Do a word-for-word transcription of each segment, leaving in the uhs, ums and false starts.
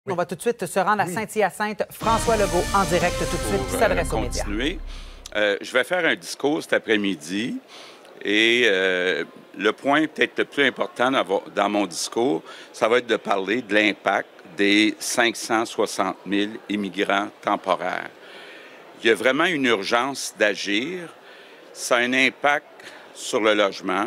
Oui. On va tout de suite se rendre à oui. Saint-Hyacinthe. François Legault, en direct tout de suite, qui s'adresse aux médias. Euh, je vais faire un discours cet après-midi et euh, le point peut-être le plus important dans, dans mon discours, ça va être de parler de l'impact des cinq cent soixante mille immigrants temporaires. Il y a vraiment une urgence d'agir. Ça a un impact sur le logement,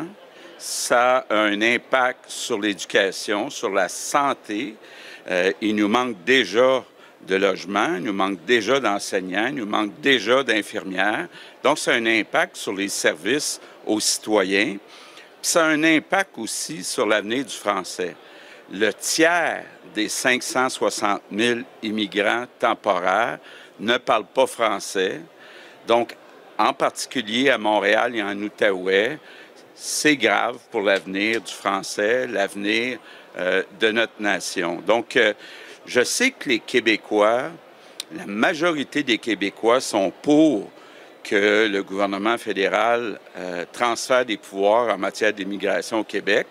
ça a un impact sur l'éducation, sur la santé. Euh, il nous manque déjà de logements, il nous manque déjà d'enseignants, il nous manque déjà d'infirmières. Donc, ça a un impact sur les services aux citoyens. Puis ça a un impact aussi sur l'avenir du français. Le tiers des cinq cent soixante mille immigrants temporaires ne parlent pas français. Donc, en particulier à Montréal et en Outaouais, c'est grave pour l'avenir du français, l'avenir euh, de notre nation. Donc, euh, je sais que les Québécois, la majorité des Québécois sont pour que le gouvernement fédéral euh, transfère des pouvoirs en matière d'immigration au Québec.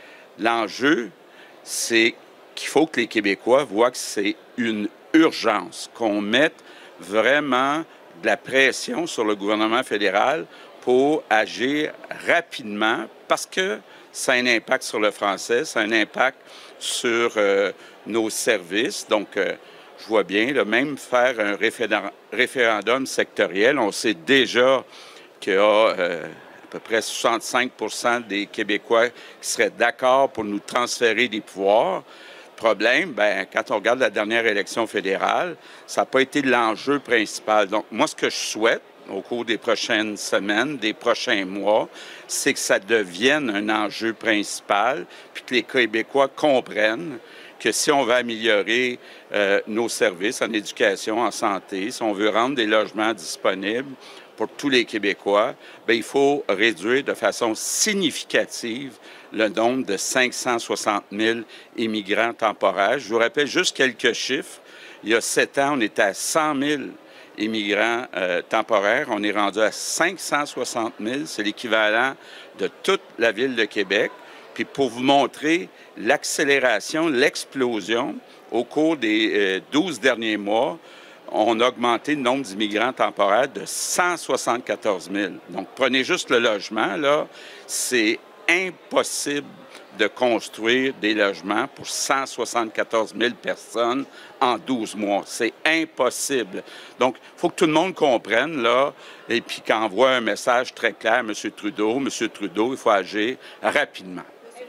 L'enjeu, c'est qu'il faut que les Québécois voient que c'est une urgence, qu'on mette vraiment de la pression sur le gouvernement fédéral pour agir rapidement parce que ça a un impact sur le français, ça a un impact sur euh, nos services. Donc, euh, je vois bien, là, même faire un référendum, référendum sectoriel, on sait déjà qu'il y a euh, à peu près soixante-cinq pour cent des Québécois qui seraient d'accord pour nous transférer des pouvoirs. Problème, bien, quand on regarde la dernière élection fédérale, ça n'a pas été l'enjeu principal. Donc, moi, ce que je souhaite au cours des prochaines semaines, des prochains mois, c'est que ça devienne un enjeu principal, puis que les Québécois comprennent que si on veut améliorer euh, nos services en éducation, en santé, si on veut rendre des logements disponibles pour tous les Québécois, bien, il faut réduire de façon significative le nombre de cinq cent soixante mille immigrants temporaires. Je vous rappelle juste quelques chiffres. Il y a sept ans, on était à cent mille immigrants euh, temporaires. On est rendu à cinq cent soixante mille. C'est l'équivalent de toute la ville de Québec. Puis pour vous montrer l'accélération, l'explosion, au cours des euh, douze derniers mois, on a augmenté le nombre d'immigrants temporaires de cent soixante-quatorze mille. Donc, prenez juste le logement, là, c'est impossible de construire des logements pour cent soixante-quatorze mille personnes en douze mois. C'est impossible. Donc, il faut que tout le monde comprenne, là, et puis qu'on envoie un message très clair à M. Trudeau. M. Trudeau, il faut agir rapidement.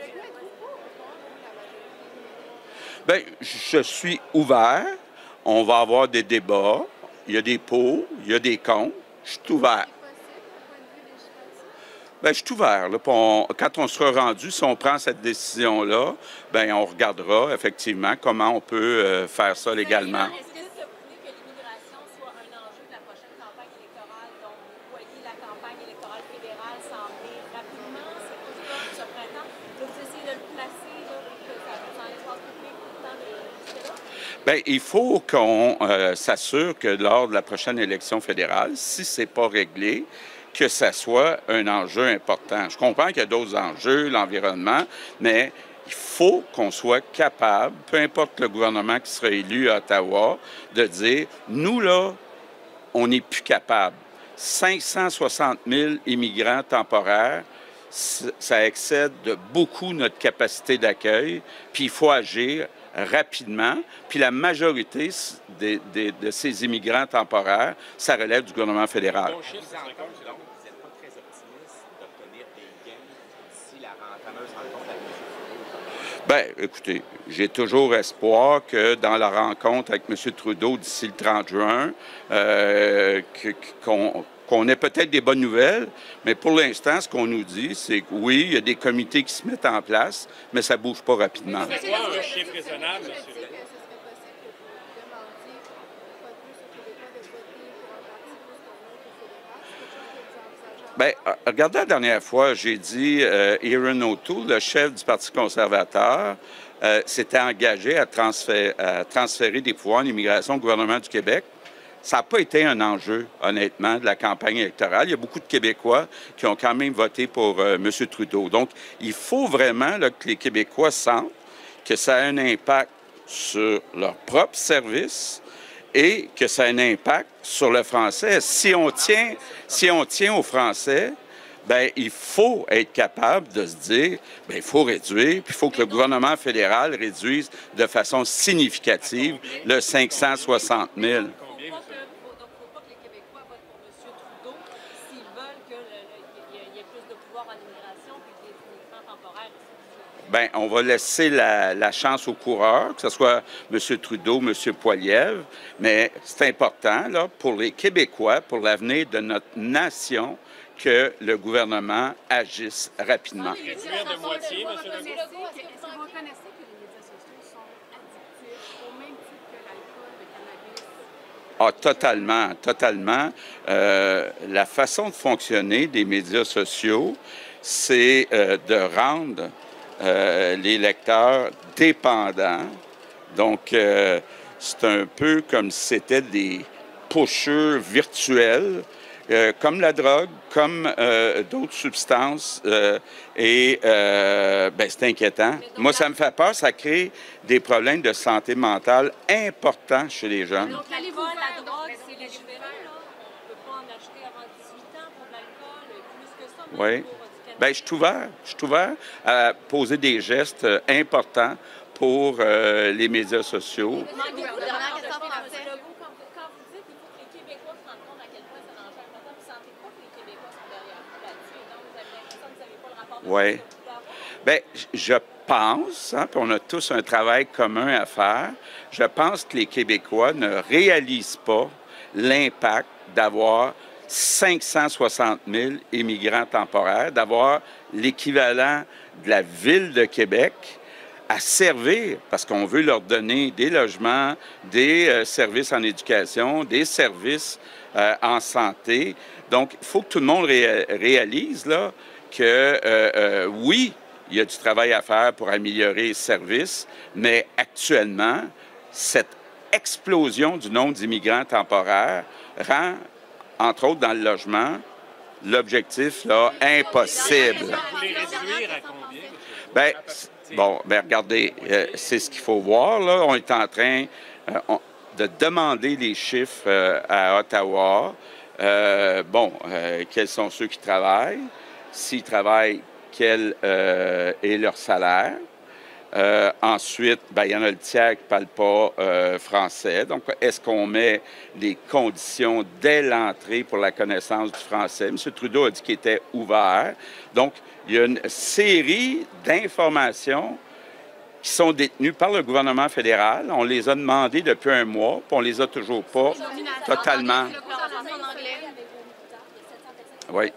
Bien, je suis ouvert. On va avoir des débats. Il y a des pour, il y a des contre. Je suis ouvert. Bien, je suis ouvert. Là, on, quand on sera rendu, si on prend cette décision-là, bien, on regardera effectivement comment on peut euh, faire ça légalement. Est-ce que vous voulez que l'immigration soit un enjeu de la prochaine campagne électorale? Donc, vous voyez la campagne électorale fédérale s'en venir rapidement, c'est pour ça, ce printemps. Donc, vous essayez de le placer là, pour que ça soit dans l'espace public tout le temps de jusqu'à là? Bien, il faut qu'on euh, s'assure que lors de la prochaine élection fédérale, si ce n'est pas réglé, que ça soit un enjeu important. Je comprends qu'il y a d'autres enjeux, l'environnement, mais il faut qu'on soit capable, peu importe le gouvernement qui sera élu à Ottawa, de dire, nous, là, on n'est plus capable. cinq cent soixante mille immigrants temporaires, ça excède de beaucoup notre capacité d'accueil, puis il faut agir rapidement. Puis la majorité de, de, de ces immigrants temporaires, ça relève du gouvernement fédéral. Bon chiffre, vous n'êtes pas très optimiste d'obtenir des gains d'ici la fameuse rencontre avec M. Bien, écoutez, j'ai toujours espoir que dans la rencontre avec M. Trudeau d'ici le trente juin, euh, qu'on qu'on ait peut-être des bonnes nouvelles, mais pour l'instant, ce qu'on nous dit, c'est que oui, il y a des comités qui se mettent en place, mais ça ne bouge pas rapidement. C'est quoi un chiffre raisonnable, monsieur? Bien, regardez la dernière fois, j'ai dit euh, Erin O'Toole, le chef du Parti conservateur, euh, s'était engagé à transférer, à transférer des pouvoirs en immigration au gouvernement du Québec. Ça n'a pas été un enjeu, honnêtement, de la campagne électorale. Il y a beaucoup de Québécois qui ont quand même voté pour euh, M. Trudeau. Donc, il faut vraiment là, que les Québécois sentent que ça a un impact sur leur propre service et que ça a un impact sur le français. Si on tient, si on tient au français, bien, il faut être capable de se dire, bien, il faut réduire, puis il faut que le gouvernement fédéral réduise de façon significative le cinq cent soixante mille. Bien, on va laisser la, la chance aux coureurs, que ce soit M. Trudeau, M. Poilievre, mais c'est important là, pour les Québécois, pour l'avenir de notre nation, que le gouvernement agisse rapidement. Réduire de moitié, M. Legault. Est-ce que vous reconnaissez que les médias sociaux sont addictifs au même titre que l'alcool, le cannabis? Ah, totalement, totalement. Euh, la façon de fonctionner des médias sociaux, c'est euh, de rendre euh, les lecteurs dépendants. Donc, euh, c'est un peu comme si c'était des pushers virtuels, euh, comme la drogue, comme euh, d'autres substances. Euh, et euh, ben, c'est inquiétant. Moi, ça me fait peur. Ça crée des problèmes de santé mentale importants chez les jeunes. Donc, l'alcool, la drogue, c'est légiféré, là. On ne peut pas en acheter avant dix-huit ans pour de l'alcool, plus que ça, même Oui. pour du cannabis. Bien, je suis ouvert. Je suis ouvert à poser des gestes euh, importants pour euh, les médias sociaux. Quand vous dites qu'il faut que les Québécois se rendent compte à quel point c'est dangereux, maintenant, vous ne sentez pas que les Québécois sont derrière vous là-dessus, et donc vous avez l'impression que vous n'avez pas le rapport de Oui. force que vous pouvez avoir? Bien, je pense, hein, puis on a tous un travail commun à faire, je pense que les Québécois ne réalisent pas l'impact d'avoir cinq cent soixante mille immigrants temporaires, d'avoir l'équivalent de la ville de Québec à servir, parce qu'on veut leur donner des logements, des euh, services en éducation, des services euh, en santé. Donc, il faut que tout le monde ré réalise là, que, euh, euh, oui, il y a du travail à faire pour améliorer les services, mais actuellement, cette explosion du nombre d'immigrants temporaires rend, entre autres dans le logement, l'objectif là impossible. Vous les réduire à combien? Bien, bon, bien, regardez, euh, c'est ce qu'il faut voir, là. On est en train euh, on, de demander les chiffres euh, à Ottawa. Euh, bon, euh, quels sont ceux qui travaillent? S'ils travaillent, quel euh, est leur salaire? Euh, ensuite, bien, il y en a le tiers qui ne parle pas euh, français. Donc, est-ce qu'on met des conditions dès l'entrée pour la connaissance du français? M. Trudeau a dit qu'il était ouvert. Donc, il y a une série d'informations qui sont détenues par le gouvernement fédéral. On les a demandées depuis un mois, puis on les a toujours pas totalement. Oui.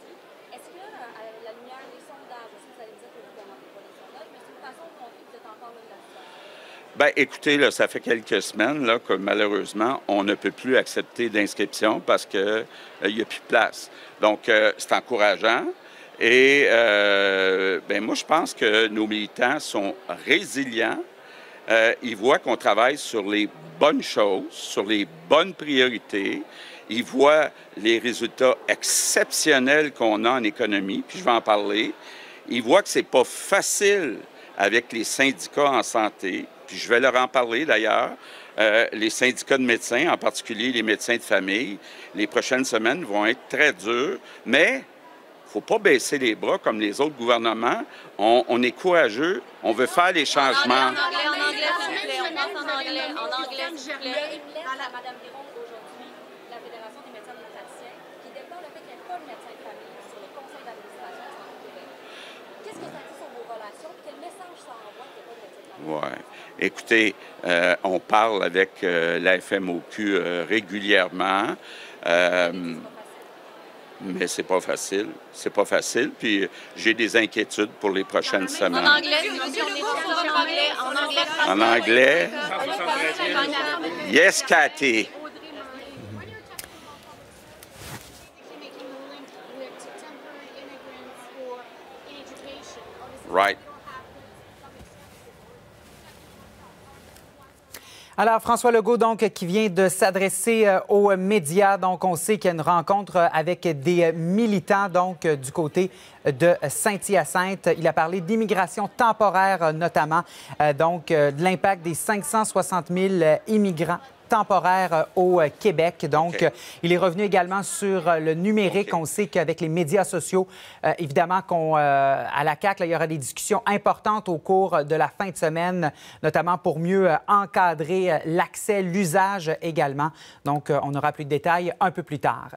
Bien, écoutez, là, ça fait quelques semaines là, que malheureusement, on ne peut plus accepter d'inscription parce qu'il euh, n'y a plus de place. Donc, euh, c'est encourageant. Et euh, bien, moi, je pense que nos militants sont résilients. Euh, ils voient qu'on travaille sur les bonnes choses, sur les bonnes priorités. Ils voient les résultats exceptionnels qu'on a en économie, puis je vais en parler. Ils voient que c'est pas facile avec les syndicats en santé, puis je vais leur en parler d'ailleurs, euh, les syndicats de médecins, en particulier les médecins de famille. Les prochaines semaines vont être très dures, mais il ne faut pas baisser les bras comme les autres gouvernements. On, on est courageux, on veut faire les changements. En anglais, en anglais, s'il vous plaît, on passe en anglais, en anglais, s'il vous plaît. À Mme Biron aujourd'hui, la Fédération des médecins praticiens, qui déplore le fait qu'il n'y ait pas de médecin de famille sur le conseil d'administration de Santé Québec. Qu'est-ce que ça dit sur vos relations? Quel message ça envoie qu'il n'y ait pas de médecin de famille? Oui. Écoutez, euh, on parle avec euh, la F M O Q euh, régulièrement. Euh, mais c'est pas facile. C'est pas facile. Puis j'ai des inquiétudes pour les prochaines semaines. En anglais, monsieur, on est en anglais, en anglais. En anglais? Yes, Cathy. Right. Alors, François Legault, donc, qui vient de s'adresser euh, aux médias. Donc, on sait qu'il y a une rencontre euh, avec des militants, donc, euh, du côté de Saint-Hyacinthe. Il a parlé d'immigration temporaire, euh, notamment, euh, donc, euh, de l'impact des cinq cent soixante mille euh, immigrants temporaire euh, au euh, Québec. Donc, okay. euh, il est revenu également sur euh, le numérique. Okay. On sait qu'avec les médias sociaux, euh, évidemment, qu'on, euh, à la C A Q, là, il y aura des discussions importantes au cours de la fin de semaine, notamment pour mieux euh, encadrer euh, l'accès, l'usage également. Donc, euh, on aura plus de détails un peu plus tard.